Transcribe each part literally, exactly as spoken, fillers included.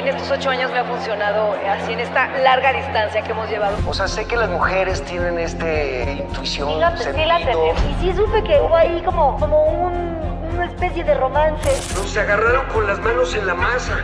en estos ocho años me ha funcionado así en esta larga distancia que hemos llevado. O sea, sé que las mujeres tienen este intuición, Sí, la, sentido. Sí la tenemos. Y sí supe que hubo ahí como, como un, una especie de romance. Nos se agarraron con las manos en la masa.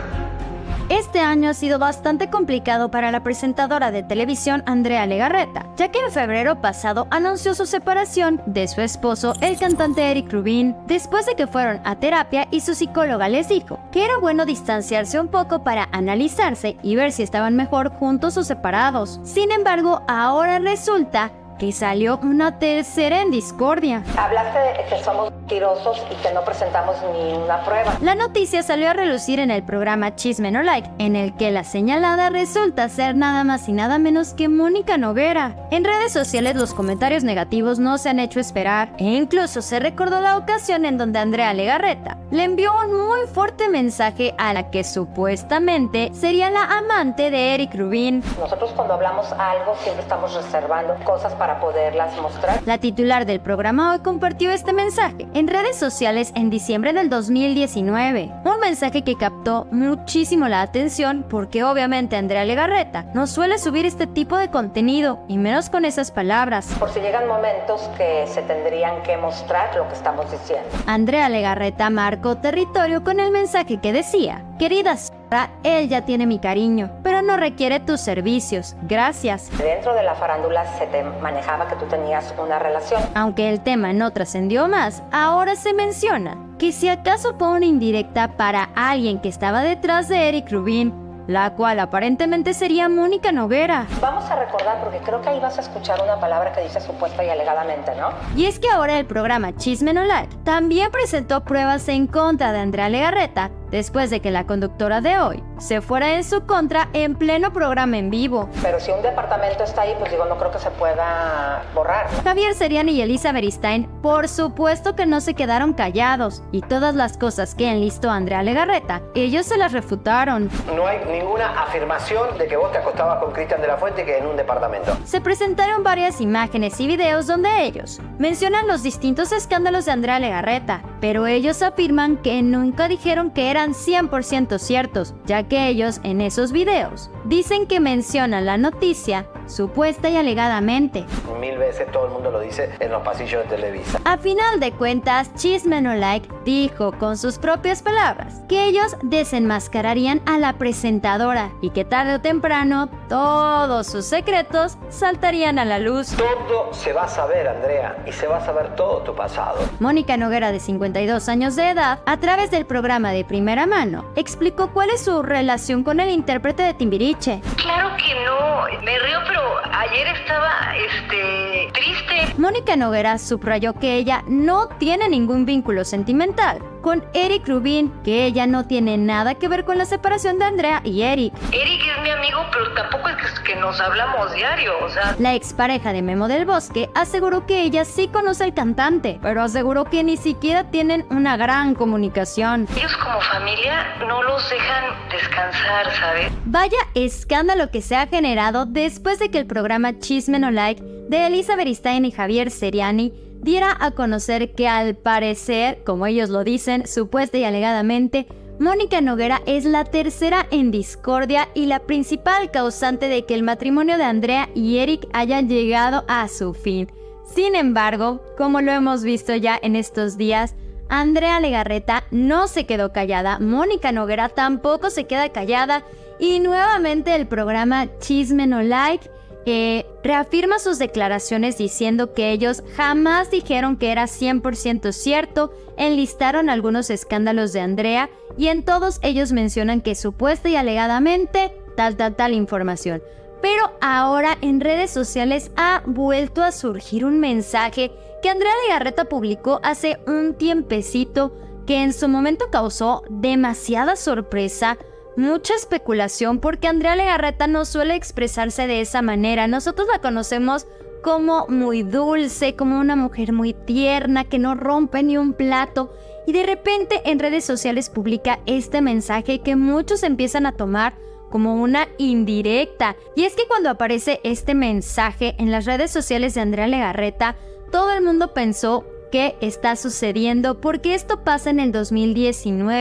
Este año ha sido bastante complicado para la presentadora de televisión Andrea Legarreta, ya que en febrero pasado anunció su separación de su esposo, el cantante Eric Rubin, después de que fueron a terapia y su psicóloga les dijo que era bueno distanciarse un poco para analizarse y ver si estaban mejor juntos o separados. Sin embargo, ahora resulta que salió una tercera en discordia. Hablaste de que somos mentirosos y que no presentamos ni una prueba. La noticia salió a relucir en el programa Chisme No Like, en el que la señalada resulta ser nada más y nada menos que Mónica Noguera. En redes sociales los comentarios negativos no se han hecho esperar, e incluso se recordó la ocasión en donde Andrea Legarreta le envió un muy fuerte mensaje a la que supuestamente sería la amante de Eric Rubin. Nosotros cuando hablamos algo siempre estamos reservando cosas para poderlas mostrar. La titular del programa hoy compartió este mensaje en redes sociales en diciembre del dos mil diecinueve. Un mensaje que captó muchísimo la atención porque obviamente Andrea Legarreta no suele subir este tipo de contenido y menos con esas palabras. Por si llegan momentos que se tendrían que mostrar lo que estamos diciendo. Andrea Legarreta marcó territorio con el mensaje que decía: querida Sara, él ya tiene mi cariño, pero no requiere tus servicios. Gracias. Dentro de la farándula se te manejaba que tú tenías una relación. Aunque el tema no trascendió más, ahora se menciona que si acaso fue una indirecta para alguien que estaba detrás de Eric Rubin, la cual aparentemente sería Mónica Noguera. Vamos a recordar, porque creo que ahí vas a escuchar una palabra que dice supuesta y alegadamente, ¿no? Y es que ahora el programa Chisme No Like también presentó pruebas en contra de Andrea Legarreta, después de que la conductora de hoy se fuera en su contra en pleno programa en vivo. Pero si un departamento está ahí, pues digo, no creo que se pueda borrar. Javier Seriani y Elisa Beristain, por supuesto que no se quedaron callados, y todas las cosas que enlistó Andrea Legarreta, ellos se las refutaron. No hay ninguna afirmación de que vos te acostabas con Cristian de la Fuente que en un departamento. Se presentaron varias imágenes y videos donde ellos mencionan los distintos escándalos de Andrea Legarreta, pero ellos afirman que nunca dijeron que eran cien por ciento ciertos, ya que ellos en esos videos dicen que mencionan la noticia supuesta y alegadamente. Mil veces todo el mundo lo dice en los pasillos de Televisa. A final de cuentas, Chisme No Like dijo con sus propias palabras que ellos desenmascararían a la presentadora y que tarde o temprano todos sus secretos saltarían a la luz. Todo se va a saber, Andrea, y se va a saber todo tu pasado. Mónica Noguera, de cincuenta y dos años de edad, a través del programa De Primera Mano, explicó cuál es su relación con el intérprete de Timbiriche. Claro que no, me río, pero ayer estaba, este, triste. Mónica Noguera subrayó que ella no tiene ningún vínculo sentimental con Eric Rubin, que ella no tiene nada que ver con la separación de Andrea y Eric. Eric es mi amigo, pero tampoco es que nos hablamos diario, o sea... La expareja de Memo del Bosque aseguró que ella sí conoce al cantante, pero aseguró que ni siquiera tienen una gran comunicación. Ellos como familia no los dejan descansar, ¿sabes? Vaya escándalo que se ha generado después de que el programa Chisme No Like de Elisa Beristain y Javier Seriani diera a conocer que al parecer, como ellos lo dicen, supuesta y alegadamente, Mónica Noguera es la tercera en discordia y la principal causante de que el matrimonio de Andrea y Eric haya llegado a su fin. Sin embargo, como lo hemos visto ya en estos días, Andrea Legarreta no se quedó callada, Mónica Noguera tampoco se queda callada, y nuevamente el programa Chisme No Like Eh, reafirma sus declaraciones diciendo que ellos jamás dijeron que era cien por ciento cierto, enlistaron algunos escándalos de Andrea y en todos ellos mencionan que supuesta y alegadamente tal tal tal información. Pero ahora en redes sociales ha vuelto a surgir un mensaje que Andrea Legarreta publicó hace un tiempecito que en su momento causó demasiada sorpresa, mucha especulación, porque Andrea Legarreta no suele expresarse de esa manera. Nosotros la conocemos como muy dulce, como una mujer muy tierna, que no rompe ni un plato, y de repente en redes sociales publica este mensaje que muchos empiezan a tomar como una indirecta. Y es que cuando aparece este mensaje en las redes sociales de Andrea Legarreta, todo el mundo pensó ¿qué está sucediendo? Porque esto pasa en el dos mil diecinueve,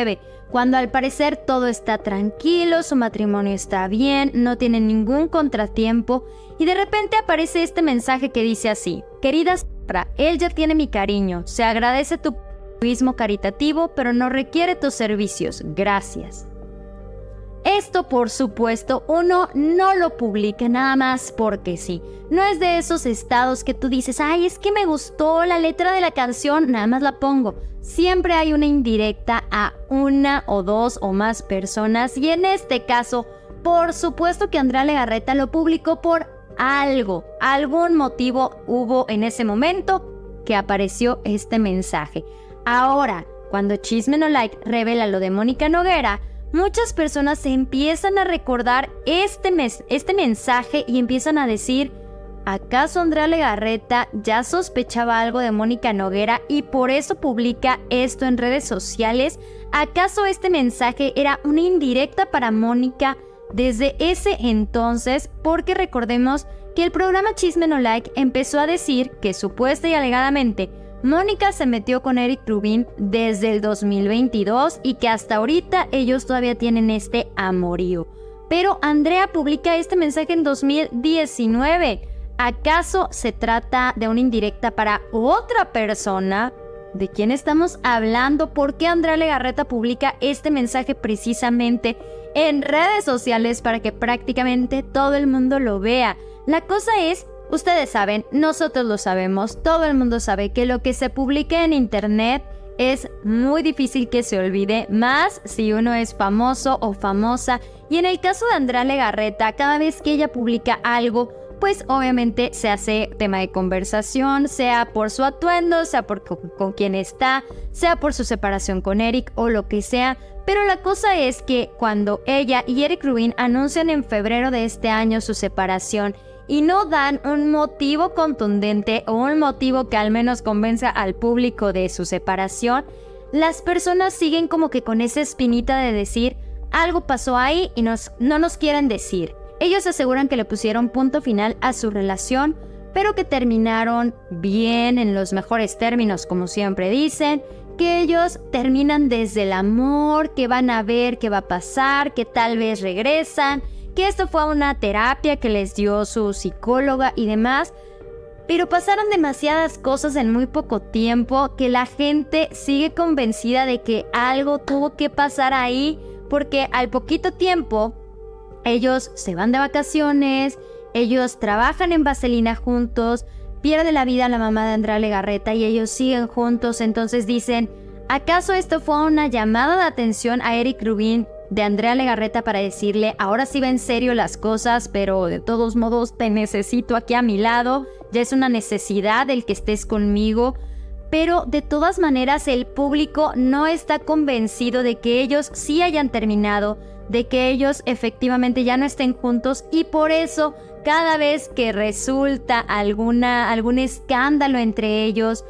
cuando al parecer todo está tranquilo, su matrimonio está bien, no tiene ningún contratiempo, y de repente aparece este mensaje que dice así: querida Sara, él ya tiene mi cariño, se agradece tu altruismo caritativo, pero no requiere tus servicios, gracias. Esto, por supuesto, uno no lo publica nada más porque sí. No es de esos estados que tú dices, ay, es que me gustó la letra de la canción, nada más la pongo. Siempre hay una indirecta a una o dos o más personas, y en este caso, por supuesto que Andrea Legarreta lo publicó por algo. Algún motivo hubo en ese momento que apareció este mensaje. Ahora, cuando Chisme No Like revela lo de Mónica Noguera, muchas personas se empiezan a recordar este, mes, este mensaje y empiezan a decir, ¿acaso Andrea Legarreta ya sospechaba algo de Mónica Noguera y por eso publica esto en redes sociales? ¿Acaso este mensaje era una indirecta para Mónica desde ese entonces? Porque recordemos que el programa Chisme No Like empezó a decir que supuesta y alegadamente Mónica se metió con Eric Rubin desde el dos mil veintidós y que hasta ahorita ellos todavía tienen este amorío. Pero Andrea publica este mensaje en dos mil diecinueve. ¿Acaso se trata de una indirecta para otra persona? ¿De quién estamos hablando? ¿Por qué Andrea Legarreta publica este mensaje precisamente en redes sociales para que prácticamente todo el mundo lo vea? La cosa es, ustedes saben, nosotros lo sabemos, todo el mundo sabe que lo que se publica en internet es muy difícil que se olvide, más si uno es famoso o famosa. Y en el caso de Andrea Legarreta, cada vez que ella publica algo, pues obviamente se hace tema de conversación, sea por su atuendo, sea por con, con quién está, sea por su separación con Eric o lo que sea. Pero la cosa es que cuando ella y Eric Rubin anuncian en febrero de este año su separación y no dan un motivo contundente o un motivo que al menos convenza al público de su separación, las personas siguen como que con esa espinita de decir, algo pasó ahí y nos, no nos quieren decir. Ellos aseguran que le pusieron punto final a su relación, pero que terminaron bien, en los mejores términos, como siempre dicen, que ellos terminan desde el amor, que van a ver qué va a pasar, que tal vez regresan, que esto fue una terapia que les dio su psicóloga y demás. Pero pasaron demasiadas cosas en muy poco tiempo que la gente sigue convencida de que algo tuvo que pasar ahí, porque al poquito tiempo ellos se van de vacaciones, ellos trabajan en Vaselina juntos, pierde la vida la mamá de Andrea Legarreta y ellos siguen juntos. Entonces dicen, ¿acaso esto fue una llamada de atención a Eric Rubin de Andrea Legarreta para decirle, ahora sí va en serio las cosas, pero de todos modos te necesito aquí a mi lado, ya es una necesidad el que estés conmigo? Pero de todas maneras el público no está convencido de que ellos sí hayan terminado, de que ellos efectivamente ya no estén juntos, y por eso cada vez que resulta alguna, algún escándalo entre ellos,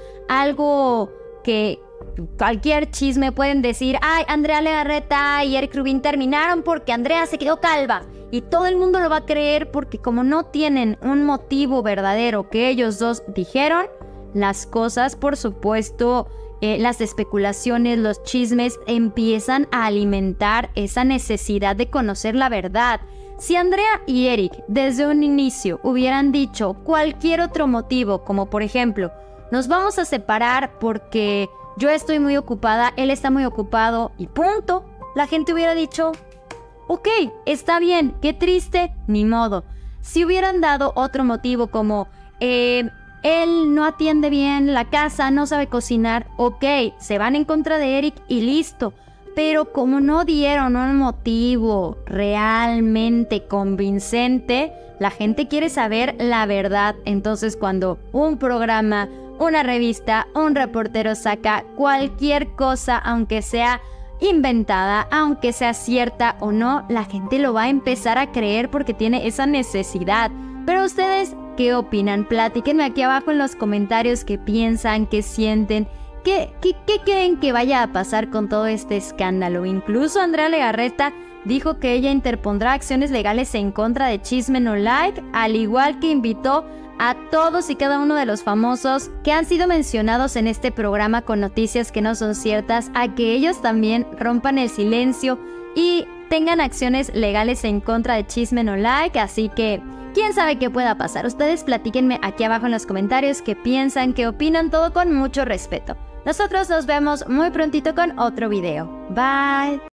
algo que cualquier chisme pueden decir, ay, Andrea Legarreta y Eric Rubin terminaron porque Andrea se quedó calva, y todo el mundo lo va a creer porque como no tienen un motivo verdadero que ellos dos dijeron, las cosas, por supuesto, Eh, las especulaciones, los chismes empiezan a alimentar esa necesidad de conocer la verdad. Si Andrea y Eric desde un inicio hubieran dicho cualquier otro motivo, como por ejemplo, nos vamos a separar porque yo estoy muy ocupada, él está muy ocupado y punto, la gente hubiera dicho, ok, está bien, qué triste, ni modo. Si hubieran dado otro motivo como, eh... él no atiende bien la casa, no sabe cocinar, ok, se van en contra de Eric y listo. Pero como no dieron un motivo realmente convincente, la gente quiere saber la verdad. Entonces cuando un programa, una revista, un reportero saca cualquier cosa, aunque sea inventada, aunque sea cierta o no, la gente lo va a empezar a creer porque tiene esa necesidad. Pero ustedes, ¿qué opinan? Platíquenme aquí abajo en los comentarios qué piensan, qué sienten, qué, qué, qué creen que vaya a pasar con todo este escándalo. Incluso Andrea Legarreta dijo que ella interpondrá acciones legales en contra de Chisme No Like, al igual que invitó a todos y cada uno de los famosos que han sido mencionados en este programa con noticias que no son ciertas, a que ellos también rompan el silencio y tengan acciones legales en contra de Chisme No Like. Así que quién sabe qué pueda pasar. Ustedes platíquenme aquí abajo en los comentarios qué piensan, qué opinan, todo con mucho respeto. Nosotros nos vemos muy prontito con otro video. Bye.